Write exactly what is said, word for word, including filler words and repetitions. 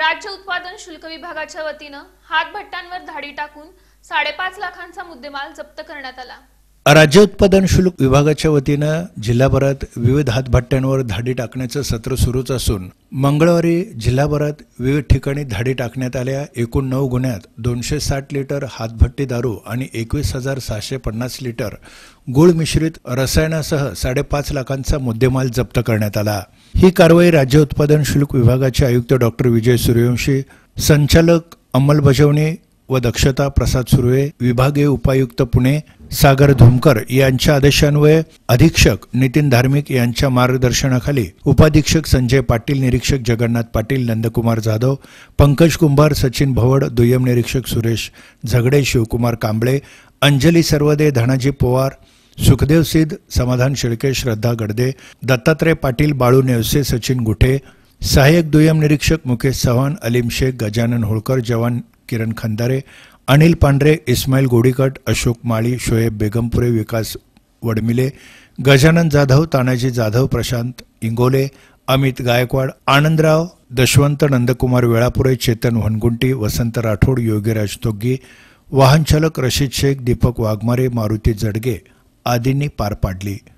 राज्य उत्पादन शुल्क विभागाच्या वतीनं हातभट्ट्यांवर धाडी टाकून साडेपाच लाखांचा मुद्देमाल जप्त करण्यात आला। राज्य उत्पादन शुल्क विभागाच्या वतीनं जिल्हाभरात विविध हातभट्ट्यांवर धाडी टाकण्याचं सत्र सुरूच असून मंगळवारी जिल्हाभरात विविध ठिकाणी धाडी टाकण्यात आल्या। एकूण नऊ गुन्ह्यात दोनशे साठ लिटर हातभट्टी दारू आणि एकवीस हजार सहाशे पन्नास लिटर गुळ मिश्रित रसायनासह साडेपाच लाखांचा मुद्देमाल जप्त करण्यात आला। ही कारवाई राज्य उत्पादन शुल्क विभागाचे आयुक्त डॉक्टर विजय सूर्यवंशी, संचालक अंमलबजावणी व दक्षता प्रसाद सुर्वे, विभागीय उपायुक्त पुणे सागर धुमकर यांच्या आदेशान्वये अधीक्षक नितीन धार्मिक यांच्या मार्गदर्शनाखाली उपाधीक्षक संजय पाटील, निरीक्षक जगन्नाथ पाटील, नंदकुमार जाधव, पंकज कुंभार, सचिन भवड, दुय्यम निरीक्षक सुरेश झगडे, शिवकुमार कांबळे, अंजली सर्वदे, धनाजी पवार, सुखदेव सिद्ध, समाधान शेळके, श्रद्धा गडदे, दत्तात्रय पाटील, बाळू नेवसे, सचिन गुठे, सहाय्यक दुय्यम निरीक्षक मुकेश चव्हाण, अलीम शेख, गजानन होळकर, जवान किरण खंदारे, अनिल पांढरे, इस्माईल गोडीकट, अशोक माळी, शोएब बेगमपुरे, विकास वडमिले, गजानन जाधव, तानाजी जाधव, प्रशांत इंगोले, अमित गायकवाड, आनंदराव दशवंत, नंदकुमार वेळापुरे, चेतन वनगुंटी, वसंत राठोड, योगीराज तोग्गी, वाहन चालक रशीद शेख, दीपक वाघमारे, मारुती जडगे आदींनी पार पाडली।